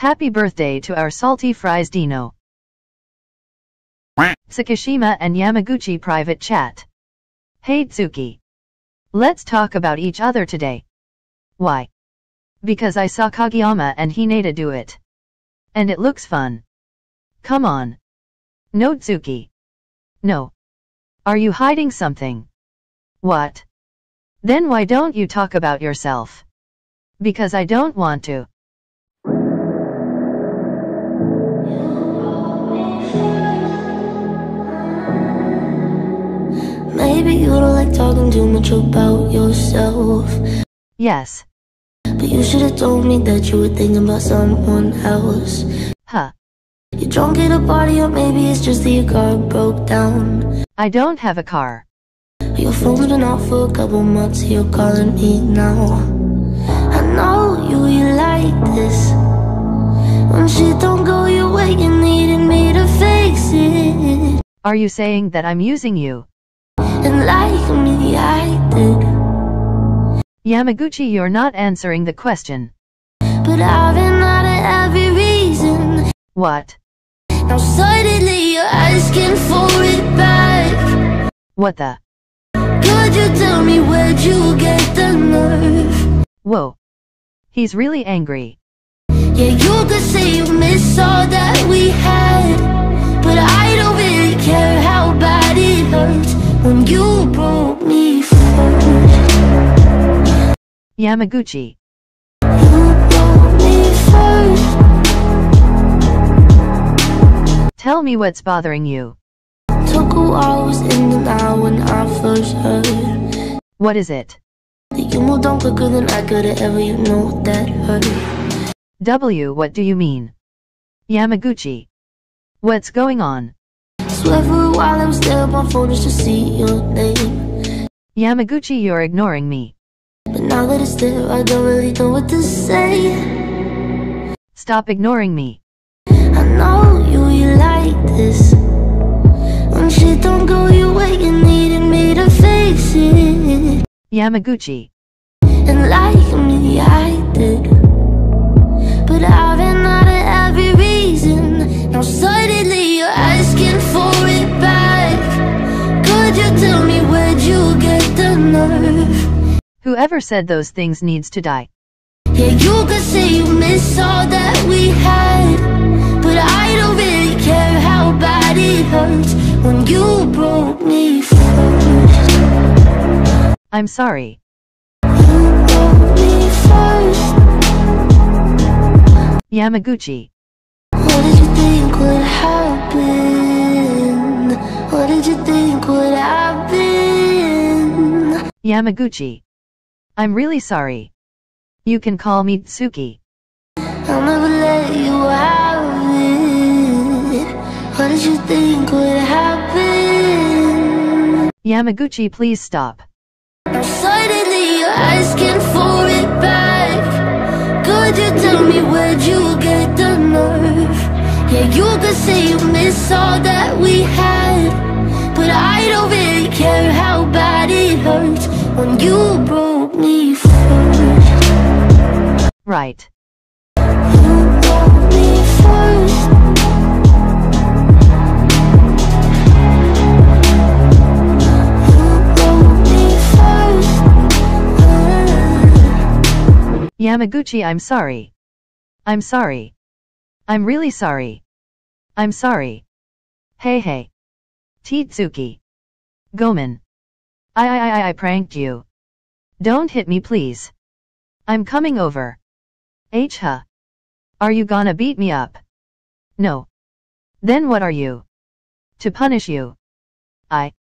Happy birthday to our salty fries Dino. Tsukishima and Yamaguchi private chat. Hey Tsuki. Let's talk about each other today. Why? Because I saw Kageyama and Hinata do it. And it looks fun. Come on. No Tsuki. No. Are you hiding something? What? Then why don't you talk about yourself? Because I don't want to. Maybe you don't like talking too much about yourself. Yes. But you should have told me that you were thinking about someone else. Huh. You're drunk at a party, or maybe it's just that your car broke down. I don't have a car. Your phone's been off for a couple months, you're calling me now. I know you like this. When shit don't go your way, you needed me to fix it. Are you saying that I'm using you? And like me, I did. Yamaguchi, you're not answering the question. But I've been out of every reason. What? Now suddenly you're asking for it back. What the? Could you tell me where'd you get the nerve? Whoa. He's really angry. Yeah, you could say you miss all that we had, but I don't really care how bad it hurts when you broke me first. Yamaguchi. You broke me first. Tell me what's bothering you. Took a while, was in the now when I first heard What is it? that you moved on quicker than I could've ever, you know that hurt. What do you mean? Yamaguchi. What's going on? Swear for a while I was there on my phone just to see your name. Yamaguchi, you're ignoring me. But now that it's there, I don't really know what to say. Stop ignoring me. I know you like this. When shit don't go your way, you needed me to fix it. Yamaguchi. And like me, I did. But I've been out of every reason. Now suddenly you're asking for it back. Could you tell me where'd you get the nerve? Whoever said those things needs to die. Yeah, you could say you miss all that we had, but I don't really care how bad it hurts when you broke me first. I'm sorry. You broke me first. Yamaguchi. What did you think would happen? What did you think would happen? Yamaguchi. I'm really sorry. You can call me Tsuki. I'll never let you have it. What did you think would happen? Yamaguchi, please stop. Now suddenly you're asking for it back. Could you tell me where'd you get the nerve? Yeah, you could say you miss all that we had, but I don't really care how bad it hurts when you broke me first. Right. You broke me first. Yamaguchi, I'm sorry. I'm sorry. I'm really sorry. I'm sorry. Hey. Tsuki. Gomen. I pranked you. Don't hit me please. I'm coming over. Huh. Are you gonna beat me up? No. Then what are you? To punish you.